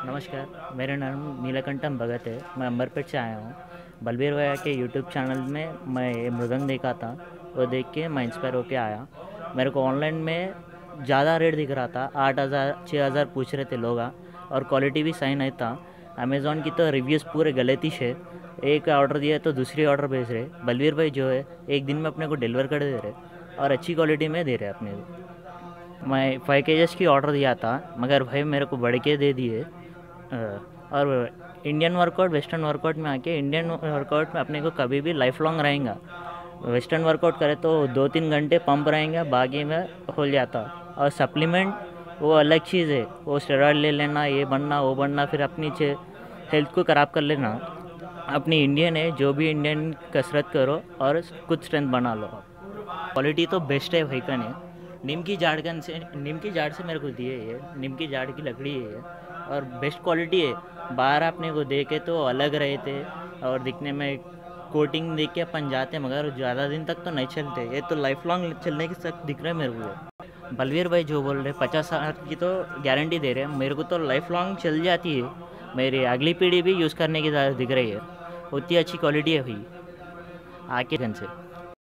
नमस्कार, मेरा नाम नीलकंठम भगत है। मैं अंबरपेट से आया हूँ। बलबीर भैया के यूट्यूब चैनल में मैं ये मृदंग देखा था। वो देख के मैं इंस्पायर होके आया। मेरे को ऑनलाइन में ज़्यादा रेट दिख रहा था, 8,000 6,000 पूछ रहे थे लोग, और क्वालिटी भी सही नहीं था। अमेज़ोन की तो रिव्यूज़ पूरे गलत ही है। एक ऑर्डर दिया तो दूसरी ऑर्डर भेज रहे। बलबीर भाई जो है एक दिन में अपने को डिलीवर कर दे रहे और अच्छी क्वालिटी में दे रहे अपने को। मैं 5 kgs की ऑर्डर दिया था, मगर भाई मेरे को बढ़ के दे दिए। और इंडियन वर्कआउट वेस्टर्न वर्कआउट में आके इंडियन वर्कआउट में अपने को कभी भी लाइफ लॉन्ग रहेगा। वेस्टर्न वर्कआउट करे तो 2-3 घंटे पंप रहेंगे, बाकी में हो जाता। और सप्लीमेंट वो अलग चीज़ है। वो स्टेरॉइड ले लेना, ये बनना वो बनना, फिर अपनी हेल्थ को ख़राब कर लेना। अपनी इंडियन है, जो भी इंडियन कसरत करो और कुछ स्ट्रेंथ बना लो। क्वालिटी तो बेस्ट है भाई का ने। नीम की झाड़ से मेरे को दिए ये, नीम की झाड़ की लकड़ी है ये, और बेस्ट क्वालिटी है। बाहर आपने को देखे तो अलग रहे थे और दिखने में कोटिंग देख के अपन जाते, मगर ज़्यादा दिन तक तो नहीं चलते। ये तो लाइफ लॉन्ग चलने के साथ दिख रहे हैं मेरे को। बलवीर भाई जो बोल रहे 50 साल की तो गारंटी दे रहे हैं, मेरे को तो लाइफ लॉन्ग चल जाती है। मेरी अगली पीढ़ी भी यूज़ करने की ज़्यादा दिख रही है। उतनी अच्छी क्वालिटी है भाई। आके से